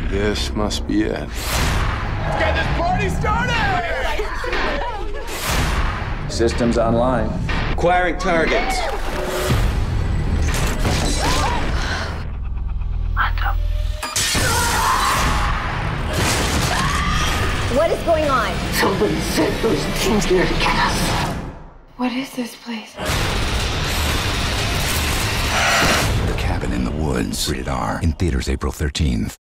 This must be it. Let's get this party started! Systems online. Acquiring targets. What is going on? Somebody sent those things here to get us. What is this place? The Cabin in the Woods. Rated R. In theaters April 13th.